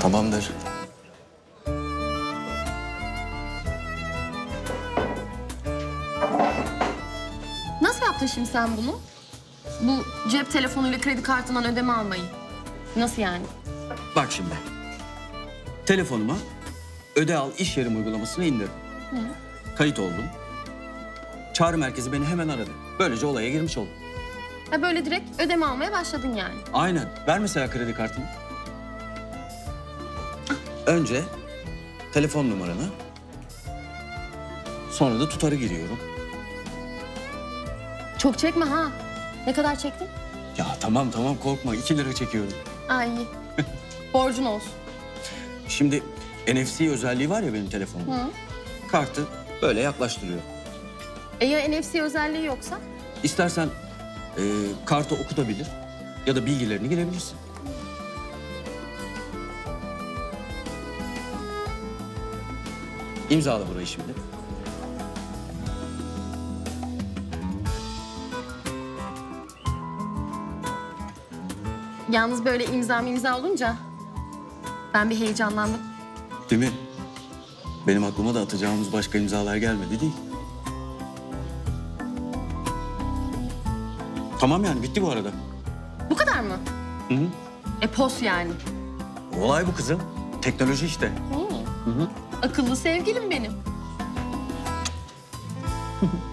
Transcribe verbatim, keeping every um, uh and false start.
Tamamdır. Nasıl yaptın şimdi sen bunu? Bu cep telefonuyla kredi kartından ödeme almayı. Nasıl yani? Bak şimdi. Telefonuma öde al iş yerim uygulamasını indirdim. Hı. Kayıt oldum. Çağrı merkezi beni hemen aradı. Böylece olaya girmiş oldum. Ha böyle direkt ödeme almaya başladın yani. Aynen. Ver mesela kredi kartını. Önce telefon numaranı. Sonra da tutarı giriyorum. Çok çekme ha. Ne kadar çektin? Ya tamam tamam korkma. iki lira çekiyorum. Ay iyi. Borcun olsun. Şimdi N F C özelliği var ya benim telefonumda. Hı. Kartı böyle yaklaştırıyor. E ya N F C özelliği yoksa? İstersen e, kartı okutabilir ya da bilgilerini girebilirsin. İmzala burayı şimdi. Yalnız böyle imza imza olunca ben bir heyecanlandım. Değil mi? Benim aklıma da atacağımız başka imzalar gelmedi değil. Tamam yani bitti bu arada. Bu kadar mı? Hı hı. E pos yani. Olay bu kızım. Teknoloji işte. Hı. Hı hı. Akıllı sevgilim benim.